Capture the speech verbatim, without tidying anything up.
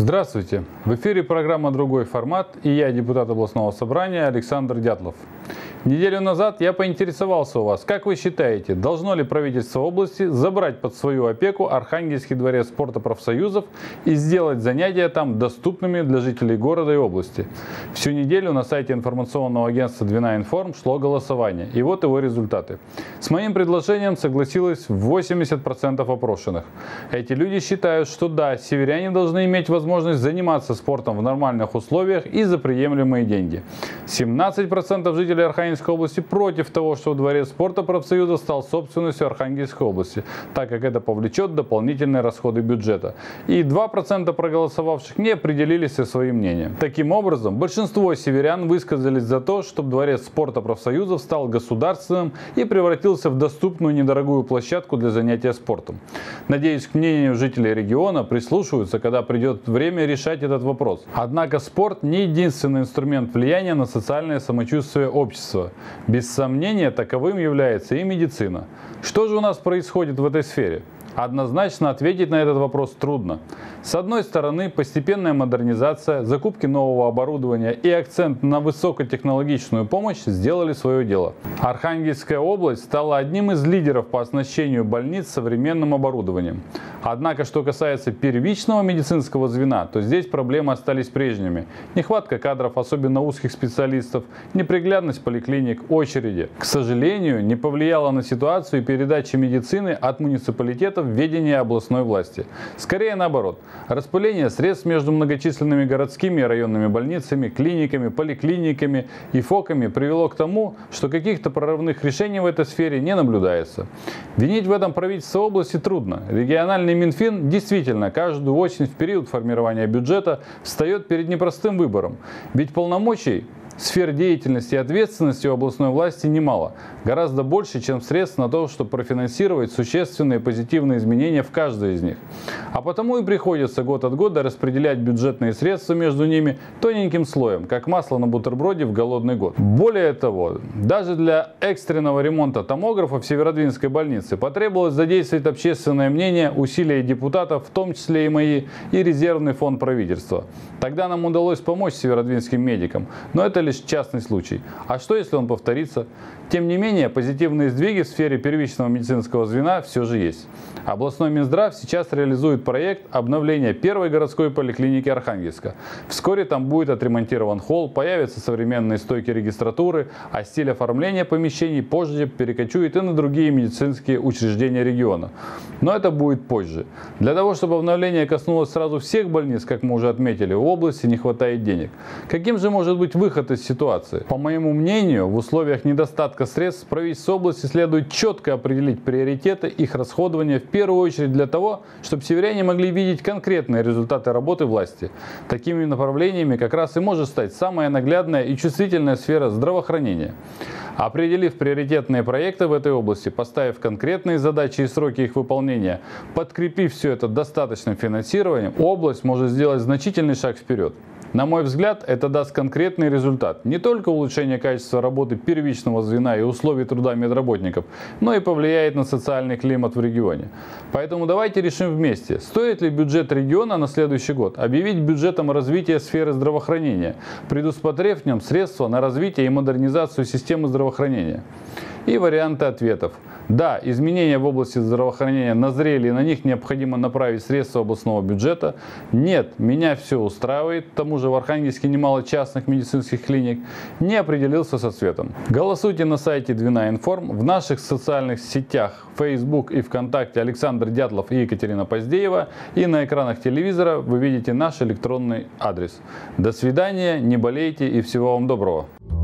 Здравствуйте! В эфире программа «Другой формат» и я, депутат областного собрания Александр Дятлов. Неделю назад я поинтересовался у вас, как вы считаете, должно ли правительство области забрать под свою опеку Архангельский дворец спорта профсоюзов и сделать занятия там доступными для жителей города и области? Всю неделю на сайте информационного агентства Двина Информ шло голосование, и вот его результаты. С моим предложением согласилось восемьдесят процентов опрошенных. Эти люди считают, что да, северяне должны иметь возможность заниматься спортом в нормальных условиях и за приемлемые деньги. семнадцать процентов жителей Архангельской области против того, что дворец спорта профсоюза стал собственностью Архангельской области, так как это повлечет дополнительные расходы бюджета. И два процента проголосовавших не определились со своим мнением. Таким образом, большинство северян высказались за то, чтобы дворец спорта профсоюзов стал государственным и превратился в доступную недорогую площадку для занятия спортом. Надеюсь, к мнению жителей региона прислушиваются, когда придет время решать этот вопрос. Однако спорт не единственный инструмент влияния на социальное самочувствие общества. Без сомнения, таковым является и медицина. Что же у нас происходит в этой сфере? Однозначно ответить на этот вопрос трудно. С одной стороны, постепенная модернизация, закупки нового оборудования и акцент на высокотехнологичную помощь сделали свое дело. Архангельская область стала одним из лидеров по оснащению больниц современным оборудованием. Однако, что касается первичного медицинского звена, то здесь проблемы остались прежними. Нехватка кадров, особенно узких специалистов, неприглядность поликлиник, очереди. К сожалению, не повлияла на ситуацию передачи медицины от муниципалитетов в ведение областной власти. Скорее наоборот. Распыление средств между многочисленными городскими и районными больницами, клиниками, поликлиниками и ФОКами привело к тому, что каких-то прорывных решений в этой сфере не наблюдается. Винить в этом правительство области трудно. Региональный Минфин действительно каждую осень в период формирования бюджета встает перед непростым выбором. Ведь полномочий, сфер деятельности и ответственности у областной власти немало. Гораздо больше, чем средств на то, чтобы профинансировать существенные позитивные изменения в каждой из них. А потому и приходится год от года распределять бюджетные средства между ними тоненьким слоем, как масло на бутерброде в голодный год. Более того, даже для экстренного ремонта томографа в Северодвинской больнице потребовалось задействовать общественное мнение, усилия депутатов, в том числе и мои, и резервный фонд правительства. Тогда нам удалось помочь северодвинским медикам, но это лишь частный случай. А что, если он повторится? Тем не менее, позитивные сдвиги в сфере первичного медицинского звена все же есть. Областной Минздрав сейчас реализует проект обновления первой городской поликлиники Архангельска. Вскоре там будет отремонтирован холл, появятся современные стойки регистратуры, а стиль оформления помещений позже перекочует и на другие медицинские учреждения региона. Но это будет позже. Для того, чтобы обновление коснулось сразу всех больниц, как мы уже отметили, в области не хватает денег. Каким же может быть выход из ситуации? По моему мнению, в условиях недостатка средств правительству области следует четко определить приоритеты их расходования в первую очередь для того, чтобы северяне могли видеть конкретные результаты работы власти. Такими направлениями как раз и может стать самая наглядная и чувствительная сфера здравоохранения. Определив приоритетные проекты в этой области, поставив конкретные задачи и сроки их выполнения, подкрепив все это достаточным финансированием, область может сделать значительный шаг вперед. На мой взгляд, это даст конкретный результат. Не только улучшение качества работы первичного звена и условий труда медработников, но и повлияет на социальный климат в регионе. Поэтому давайте решим вместе, стоит ли бюджет региона на следующий год объявить бюджетом развития сферы здравоохранения, предусмотрев в нем средства на развитие и модернизацию системы здравоохранения. И варианты ответов. Да, изменения в области здравоохранения назрели, и на них необходимо направить средства областного бюджета. Нет, меня все устраивает, к тому же в Архангельске немало частных медицинских клиник. Не определился с ответом. Голосуйте на сайте Двина Информ, в наших социальных сетях Facebook и ВКонтакте Александр Дятлов и Екатерина Поздеева, и на экранах телевизора вы видите наш электронный адрес. До свидания, не болейте и всего вам доброго.